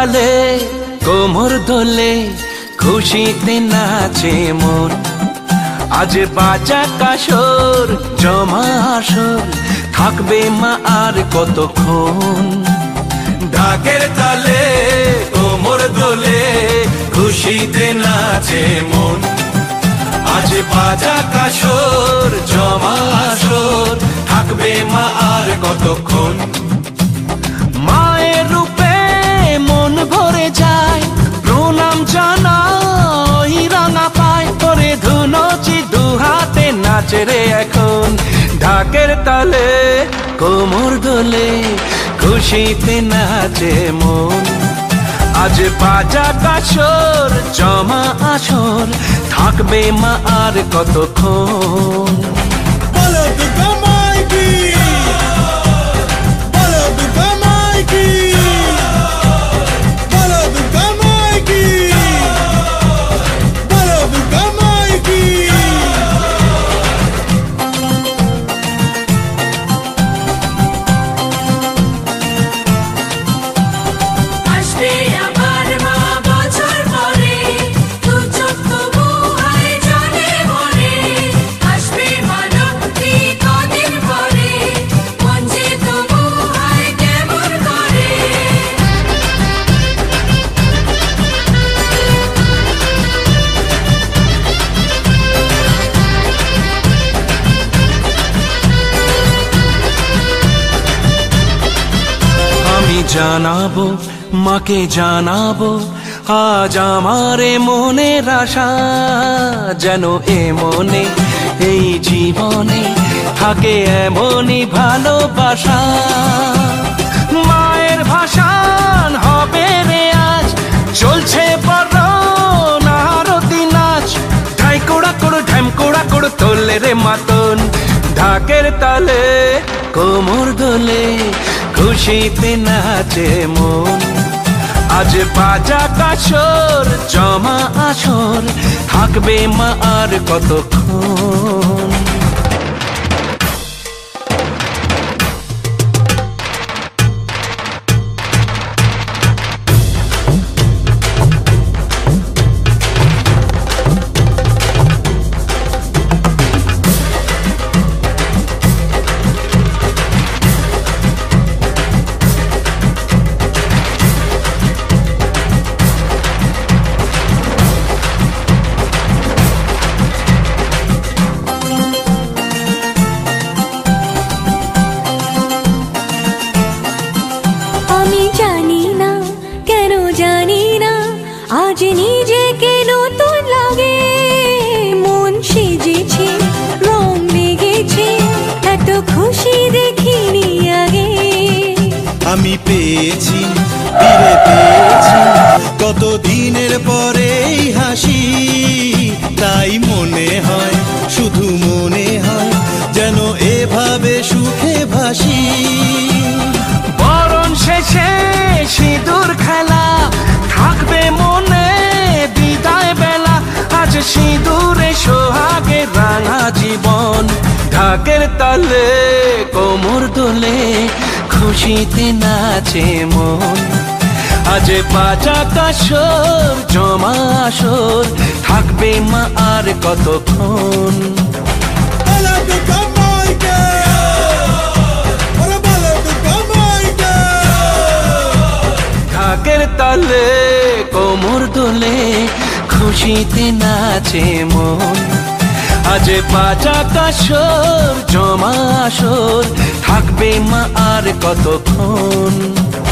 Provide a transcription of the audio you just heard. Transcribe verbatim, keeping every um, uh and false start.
তালে কোমর দোলে খুশিতে নাচে মন। আজ বাজা কাসর জমা আসর থাকবে মা আর কতক্ষণ। ঢাকের তালে কোমর দোলে খুশিতে নাচে মন। আজ বাজা কাসর জমা আসর থাকবে মা আর কতক্ষণ। মায়ের রূপে মন ভরে যায় প্রণাম জানাই রাঙা পায় করে ধুনচি দুহাতে নাচে রে এখন। ঢাকের তালে কোমর দোলে খুশিতে নাচে মন। আজ বাজা কাসর জমা আসর থাকবে মা আর কতক্ষণ। বলো দুর্গা মাইকি, বলো দুর্গা মাইকি, বলো দুর্গা মাইকি, বলো দুর্গা মাইকি। জানাবো মাকে জানাবো আজ আমারে মনের আশা, যেন এ মনে এই জীবনে থাকে এমনই ভালোবাসা। মায়ের ভাষান হবে রে আজ চলছে বড় আরতি নাচ। ঢাই কোড়া কোড় ঢ্যাম কোড়া কোড় তোলে রে মাতন। ঢাকের তালে কোমর দোলে খুশিতে নাচে মন। আজ বাজা কাসর জমা আসর থাকবে মা আর কতক্ষণ। আজ নিজেকে নতুন লাগে, মন সেজেছে রং লেগেছে এত খুশি দেখিনি আগে। আমি পেয়েছি ফিরে পেয়েছি কত দিনের পরে এই হাসি, তাই মনে হয় শুধু মনে হয় যেন এভাবে সুখে ভাসি। বরণ শেষে সিঁদুর খেলা থাকবে মনে বিদায় বেলা। আজ সিঁদুরে সোহাগে রাঙা জীবন। ঢাকের তালে কোমর দোলে খুশিতে নাচে মন। আজ বাজা কাসর জমা আসর থাকবে মা আর কতক্ষণ। ঢাকের তালে কোমর দোলে খুশিতে নাচে মন। আজ বাজা কাসর জমা আসর থাকবে মা আর কতক্ষণ।